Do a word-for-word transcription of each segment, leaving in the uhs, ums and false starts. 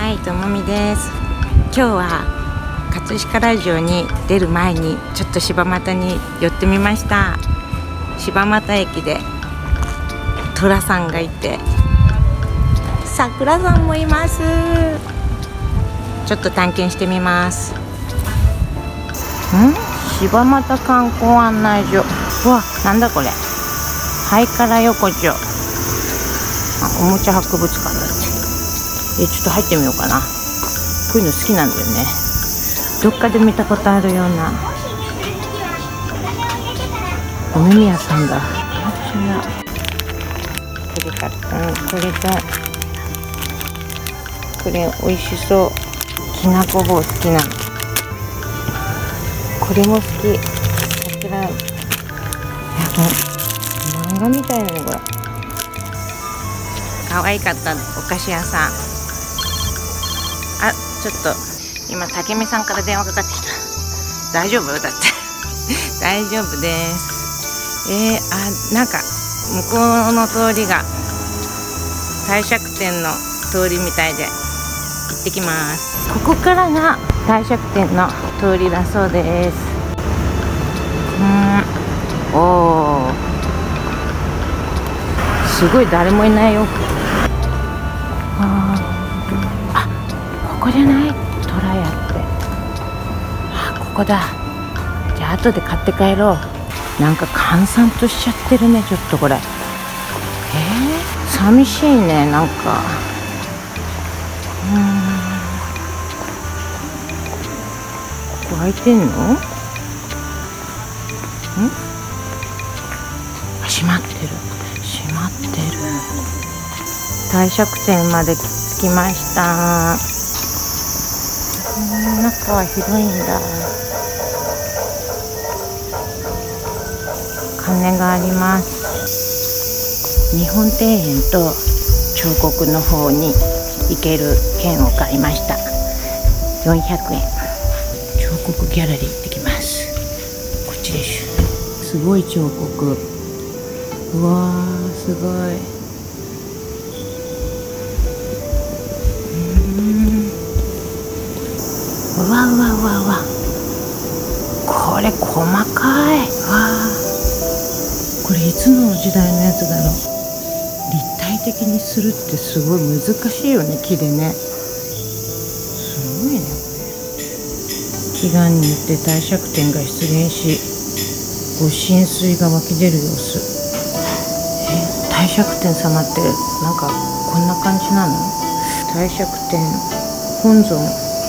はい、ともみです。今日は葛飾ラジオに出る前にちょっと柴又に寄ってみました。柴又駅で寅さんがいて、桜さんもいます。ちょっと探検してみます。ん？柴又観光案内所。うわ、なんだこれ。ハイカラ横丁。あ、おもちゃ博物館だって。え、ちょっと入ってみようかな。こういうの好きなんだよね。どっかで見たことあるような。お目見屋さんだ。これか、うん、これとこれ美味しそう。きなこ棒好きなの。これも好き。桜。いや、漫画みたいなのこれ。可愛かったお菓子屋さん。あ、ちょっと今竹見さんから電話かかってきた。大丈夫だって大丈夫です。えー、あ、なんか向こうの通りが帝釈天の通りみたいで行ってきます。ここからが帝釈天の通りだそうです。うん、おー、すごい誰もいないよ。あ、ここじゃない？トラヤって。あ、ここだ。じゃあ後で買って帰ろう。なんか閑散としちゃってるね、ちょっとこれ。えー、寂しいね、なんか。うーん。ここ開いてんの？ん？あ、閉まってる。閉まってる。帝釈天まで着きました。中は広いんだ。鐘があります。日本庭園と彫刻の方に行ける券を買いました。よんひゃくえん。彫刻ギャラリー行ってきます。こっちでしょ。すごい彫刻。うわー、すごい。うわうわうわうわ、これ細かい。わあ、これいつの時代のやつだろう。立体的にするってすごい難しいよね、木でね。すごいね、これ。祈願によって帝釈天が出現し、ご神水が湧き出る様子。え、帝釈天様ってなんかこんな感じなの？帝釈天本尊。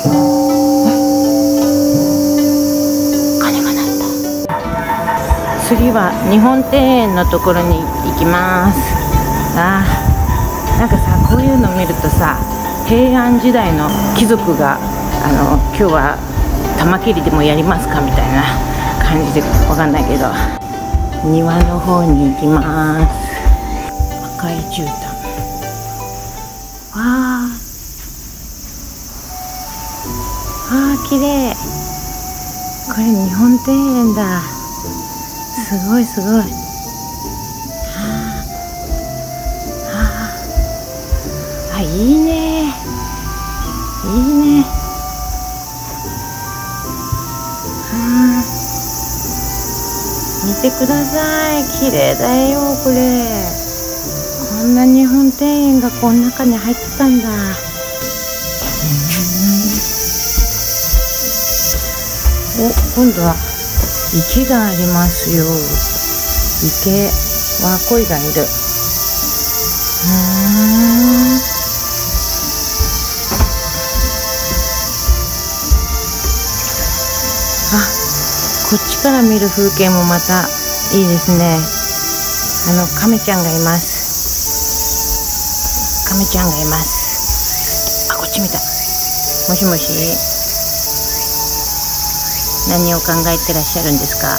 次は日本庭園のところに行きます。あー、なんかさ、こういうの見るとさ、平安時代の貴族があの今日は玉切りでもやりますかみたいな感じで、わかんないけど、庭の方に行きます。赤い絨毯。わー、あー、綺麗。これ日本庭園だ。すごいすごい。はあ、はあ、あ、いいね、いいね。はあ、見てください、綺麗だよこれ。こんな日本庭園がこの中に入ってたんだ。お、今度は池がありますよ。池は鯉がいる。うーん。あ、こっちから見る風景もまたいいですね。あの亀ちゃんがいます。亀ちゃんがいます。あ、こっち見た。もしもし。何を考えてらっしゃるんですか？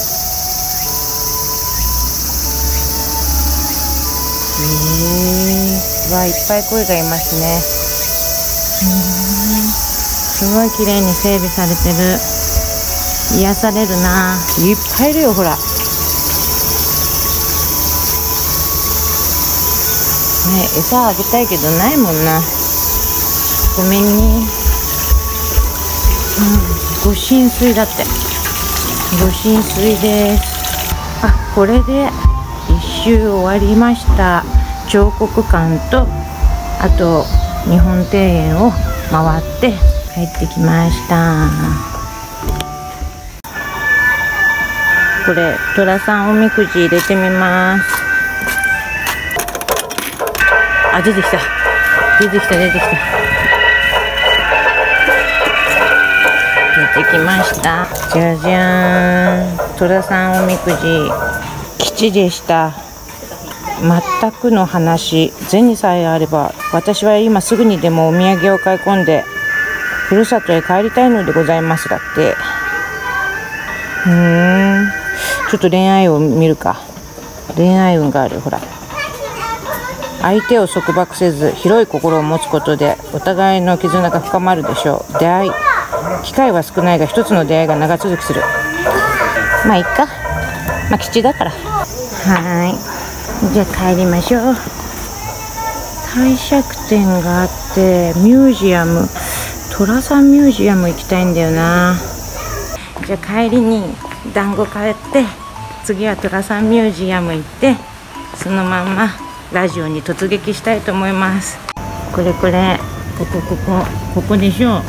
えー、わ、いっぱい鯉がいますね。うーん、すごい綺麗に整備されてる。癒されるな。いっぱいいるよ、ほら。ね、餌あげたいけどないもんな。こごめんね。うん、ご神水だって。ご神水です。あ、これで一周終わりました。彫刻館とあと日本庭園を回って帰ってきました。これ寅さんおみくじ入れてみます。あ、出てきた出てきた出てきた出てきました。じゃじゃーん、寅さんおみくじ吉でした。全くの話、銭さえあれば私は今すぐにでもお土産を買い込んでふるさとへ帰りたいのでございますだって。うーん、ちょっと恋愛を見るか。恋愛運がある。ほら、相手を束縛せず広い心を持つことでお互いの絆が深まるでしょう。出会い、機会は少ないが一つの出会いが長続きする。まあいっか、まあ吉だから。はーい、じゃあ帰りましょう。帝釈天があってミュージアム、寅さんミュージアム行きたいんだよな。じゃあ帰りに団子買って次は寅さんミュージアム行ってそのまんまラジオに突撃したいと思います。これこれ、ここここここでしょう。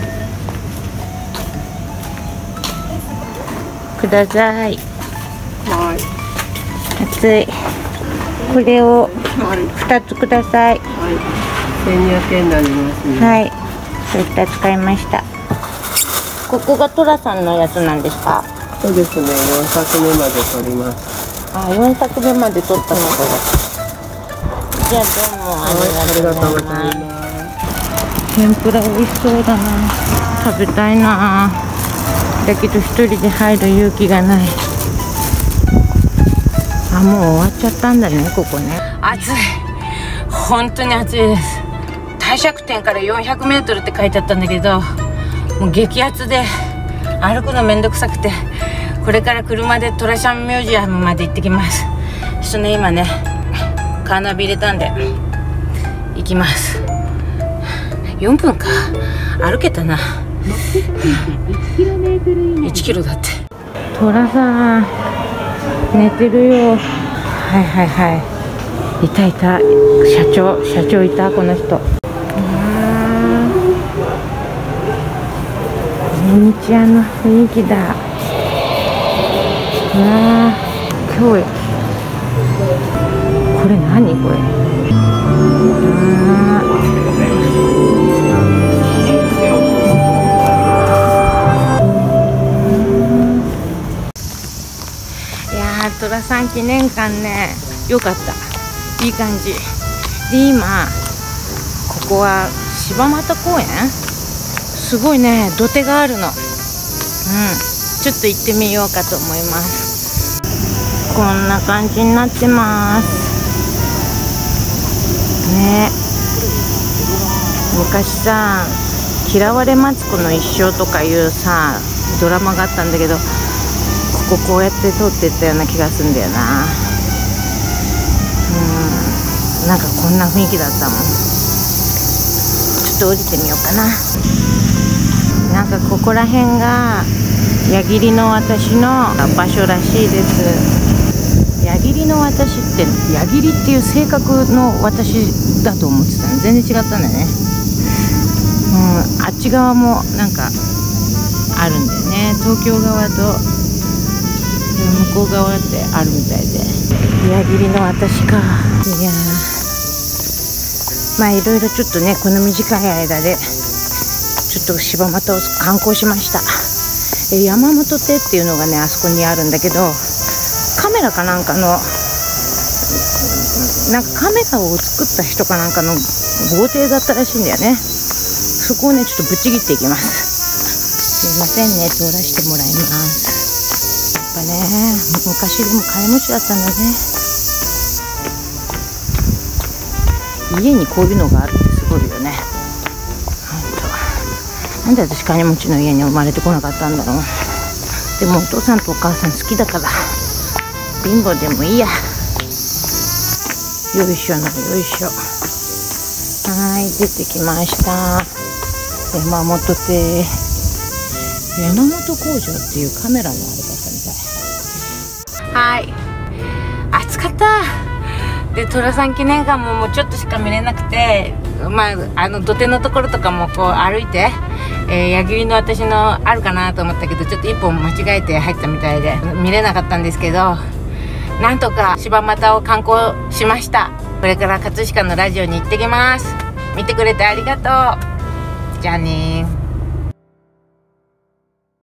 ください。 はい。 熱い。これをふたつください。 はい。せんにひゃくえんになりますね。 はい。それふたつ買いました。ここが寅さんのやつなんですか？ そうですね。よんさくめまで撮ります。 あ、よんさくめまで撮ったのこれ。じゃあどうもありがとうございます。天ぷら美味しそうだな。食べたいな。だけど一人で入る勇気がない。あ、もう終わっちゃったんだね、ここね。暑い。本当に暑いです。帝釈天からよんひゃくメートルって書いてあったんだけど、もう激アツで歩くのめんどくさくて、これから車で寅さんミュージアムまで行ってきます。ちょっとね、今ねカーナビ入れたんで行きます。よんぷんか、歩けたな。いちキロだって。寅さん寝てるよ。はいはいはい、いたいた、社長社長いた、この人。ミニチュアの雰囲気だ。うわー、今日これ何これ。あー、いやー、寅さん記念館ね、よかった、いい感じで、今ここは柴又公園、すごいね、土手があるの。うん、ちょっと行ってみようかと思います。こんな感じになってますね。昔さ、嫌われマツコの一生とかいうさドラマがあったんだけど、こここうやって通っていったような気がするんだよな。うん、なんかこんな雰囲気だったもん。ちょっと降りてみようかな。なんかここら辺が矢切の私の場所らしいです。矢切の私って矢切っていう性格の私だと思ってたの。全然違ったんだね。うん、あっち側もなんかあるんだよね。東京側と向こう側ってあるみたいで。矢切の私か。いやー、まあいろいろちょっとね、この短い間でちょっと柴又を観光しました。え山本手っていうのがね、あそこにあるんだけど、カメラかなんかのなんかカメラを作った人かなんかの豪邸だったらしいんだよね。そこをねちょっとぶち切っていきます。すいませんね、通らせてもらいます。やっぱね、昔でも金持ちだったんだね。家にこういうのがあるってすごいよね。なんで私金持ちの家に生まれてこなかったんだろう。でもお父さんとお母さん好きだから貧乏でもいいや。よいしょな、よいしょ。はい、出てきました。 山本亭、山本工場っていうカメラのあれだったみたい。はい、暑かった。で寅さん記念館ももうちょっとしか見れなくて、まああの土手のところとかもこう歩いて、えー、矢切の私のあるかなと思ったけど、ちょっと一本間違えて入ったみたいで見れなかったんですけど、なんとか柴又を観光しました。これから葛飾のラジオに行ってきます。見てくれてありがとう。じゃあねー。